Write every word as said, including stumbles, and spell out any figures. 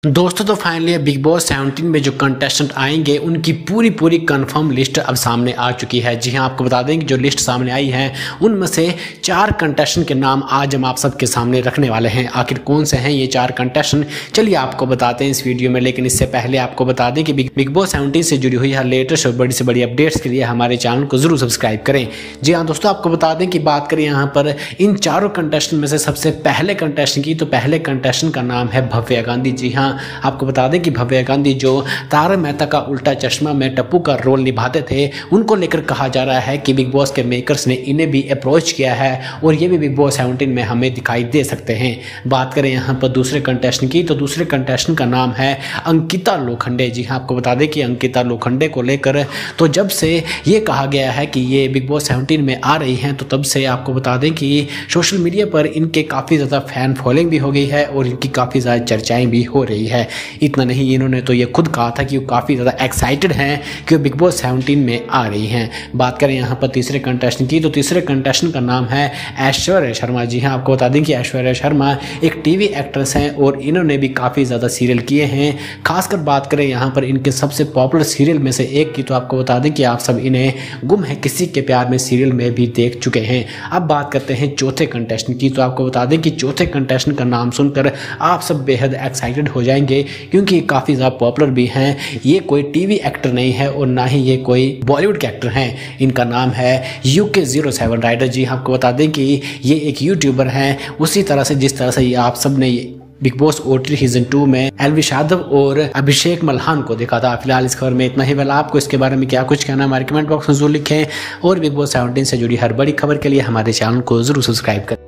दोस्तों तो finally big boss seventeen में जो कंटेस्टेंट आएंगे उनकी पूरी पूरी कंफर्म लिस्ट अब सामने आ चुकी है। जी हां, आपको बता दें कि जो लिस्ट सामने आई है उनमें से चार कंटेस्टेंट के नाम आज हम आप सबके सामने रखने वाले हैं। आखिर कौन से हैं ये चार कंटेस्टेंट, चलिए आपको बताते हैं इस वीडियो में। लेकिन इससे पहले आपको बता दें कि बिग बॉस सेवनटीन से जुड़ी हुई हर लेटेस्ट और बड़ी से बड़ी अपडेट्स के लिए हमारे चैनल को जरूर सब्सक्राइब करें। जी हाँ दोस्तों, आपको बता दें कि बात करें यहाँ पर इन चारों कंटेस्टेंट में से सबसे पहले कंटेस्टेंट की, तो पहले कंटेस्टेंट का नाम है भव्या गांधी। जी हाँ, आपको बता दें कि भव्या गांधी जो तारक मेहता का उल्टा चश्मा में टप्पू का रोल निभाते थे, उनको लेकर कहा जा रहा है कि बिग बॉस के मेकर्स ने इन्हें भी अप्रोच किया है और ये भी बिग बॉस सेवनटीन में हमें दिखाई दे सकते हैं। बात करें यहाँ पर दूसरे कंटेस्टेंट की, तो दूसरे कंटेस्टेंट का नाम है अंकिता लोखंडे। जी हाँ, आपको बता दें कि अंकिता लोखंडे को लेकर तो जब से ये कहा गया है कि ये बिग बॉस सेवनटीन में आ रही हैं, तो तब से आपको बता दें कि सोशल मीडिया पर इनके काफ़ी ज़्यादा फैन फॉलोइंग भी हो गई है और इनकी काफ़ी ज़्यादा चर्चाएं भी हो रही है। इतना नहीं, इन्होंने तो ये खुद कहा था कि वो काफ़ी ज़्यादा एक्साइटेड हैं कि वो बिग बॉस सेवनटीन में आ रही हैं। बात करें यहाँ पर तीसरे कंटेस्टेंट की, तो तीसरे कंटेस्टेंट का नाम है ऐश्वर्या शर्मा। जी हाँ, आपको बता दें कि ऐश्वर्या शर्मा एक टीवी एक्ट्रेस हैं और इन्होंने भी काफ़ी ज़्यादा सीरियल किए हैं। खासकर बात करें यहाँ पर इनके सबसे पॉपुलर सीरियल में से एक की, तो आपको बता दें कि आप सब इन्हें गुम है किसी के प्यार में सीरियल में भी देख चुके हैं। अब बात करते हैं चौथे कंटेस्टेंट की, तो आपको बता दें कि चौथे कंटेस्टेंट का नाम सुनकर आप सब बेहद एक्साइटेड हो जाएंगे क्योंकि काफ़ी ज़्यादा पॉपुलर भी हैं। ये कोई टीवी एक्टर नहीं है और ना ही ये कोई बॉलीवुड के एक्टर हैं। इनका नाम है यूके ज़ीरो सेवन राइडर। जी आपको बता दें कि ये एक यूट्यूबर हैं, उसी तरह से जिस तरह से ये आप सब ने Bigg Boss OTT season two में एलविश यादव और अभिषेक मल्हान को देखा था। फिलहाल इस खबर में इतना ही। वाला आपको इसके बारे में क्या कुछ कहना है हमारे कमेंट बॉक्स में जरूर लिखें और बिग बॉस सेवनटीन से जुड़ी हर बड़ी खबर के लिए हमारे चैनल को जरूर सब्सक्राइब करें।